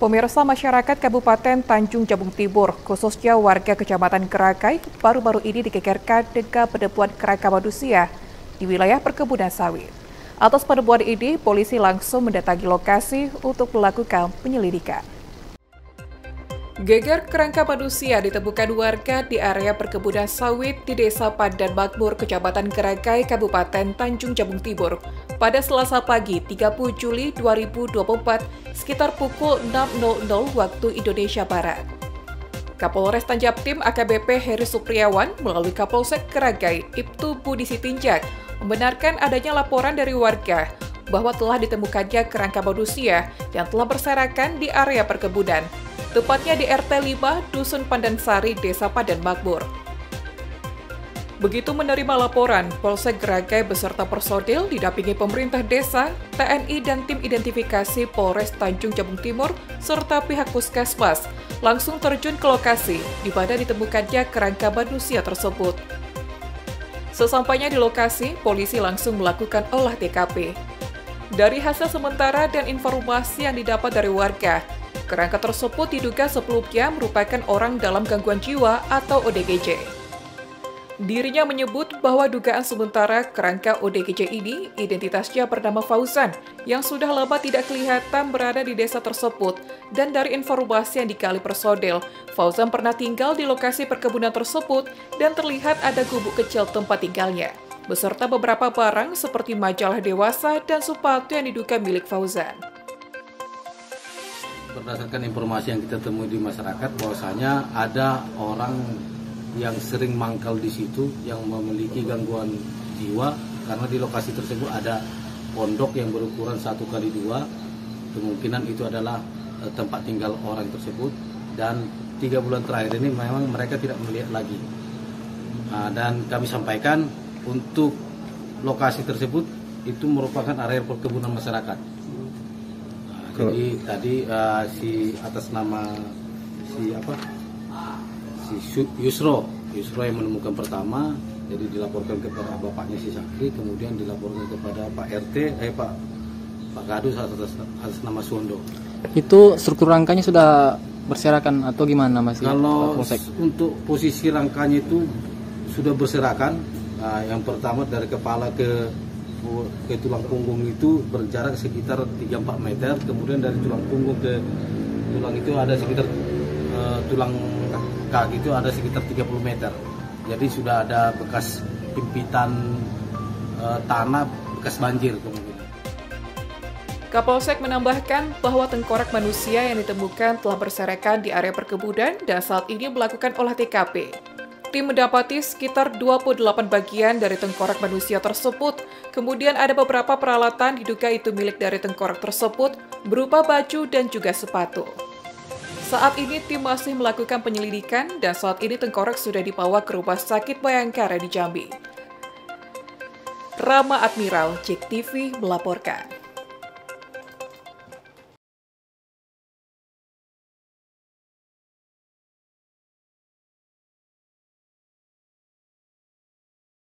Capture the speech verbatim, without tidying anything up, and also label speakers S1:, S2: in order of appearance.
S1: Pemirsa, masyarakat Kabupaten Tanjung Jabung Timur, khususnya warga Kecamatan Kerakai, baru-baru ini digegerkan dengan penemuan kerangka manusia di wilayah perkebunan sawit. Atas penemuan ini, polisi langsung mendatangi lokasi untuk melakukan penyelidikan. Geger kerangka manusia ditemukan warga di area perkebunan sawit di Desa Pandan Makmur, Kecamatan Kerakai, Kabupaten Tanjung Jabung Timur, pada Selasa pagi tiga puluh Juli dua ribu dua puluh empat sekitar pukul enam nol nol waktu Indonesia Barat. Kapolres Tanjabtim A K B P Heri Supriawan melalui Kapolsek Kerakai Ibtu Budi Sitinjak membenarkan adanya laporan dari warga bahwa telah ditemukannya kerangka manusia yang telah berserakan di area perkebunan, tepatnya di R T lima Dusun Pandansari, Desa Pandan Makmur. Begitu menerima laporan, Polsek Kerakai beserta personil didampingi pemerintah desa, T N I dan tim identifikasi Polres Tanjung Jabung Timur, serta pihak puskesmas, langsung terjun ke lokasi di mana ditemukannya kerangka manusia tersebut. Sesampainya di lokasi, polisi langsung melakukan olah T K P. Dari hasil sementara dan informasi yang didapat dari warga, kerangka tersebut diduga sebelumnya merupakan orang dalam gangguan jiwa atau O D G J. Dirinya menyebut bahwa dugaan sementara kerangka O D G J ini identitasnya bernama Fauzan yang sudah lama tidak kelihatan berada di desa tersebut, dan dari informasi yang digali personel, Fauzan pernah tinggal di lokasi perkebunan tersebut dan terlihat ada gubuk kecil tempat tinggalnya, beserta beberapa barang seperti majalah dewasa dan sepatu yang diduga milik Fauzan.
S2: Berdasarkan informasi yang kita temui di masyarakat, bahwasanya ada orang yang sering mangkal di situ yang memiliki gangguan jiwa, karena di lokasi tersebut ada pondok yang berukuran satu kali dua, kemungkinan itu adalah e, tempat tinggal orang tersebut, dan tiga bulan terakhir ini memang mereka tidak melihat lagi. Nah, dan kami sampaikan untuk lokasi tersebut itu merupakan area perkebunan masyarakat. Nah, jadi tadi uh, si atas nama si apa? si Yusro, Yusro yang menemukan pertama, jadi dilaporkan kepada bapaknya si Sakri, kemudian dilaporkan kepada Pak R T, eh Pak Pak Gadus atas, atas nama Suwondo.
S3: Itu struktur rangkanya sudah berserakan atau gimana Mas?
S2: Kalau untuk posisi rangkanya itu sudah berserakan. Nah, yang pertama dari kepala ke ke tulang punggung itu berjarak sekitar tiga sampai empat meter, kemudian dari tulang punggung ke tulang itu ada sekitar uh, tulang kaki itu ada sekitar tiga puluh meter. Jadi sudah ada bekas himpitan e, tanah, bekas banjir kemungkinan.
S1: Kapolsek menambahkan bahwa tengkorak manusia yang ditemukan telah berserakan di area perkebunan dan saat ini melakukan olah T K P. Tim mendapati sekitar dua puluh delapan bagian dari tengkorak manusia tersebut, kemudian ada beberapa peralatan diduga itu milik dari tengkorak tersebut, berupa baju dan juga sepatu. Saat ini tim masih melakukan penyelidikan dan saat ini tengkorak sudah dibawa ke Rumah Sakit Bayangkara di Jambi. Rama Admiral, J E K T V melaporkan.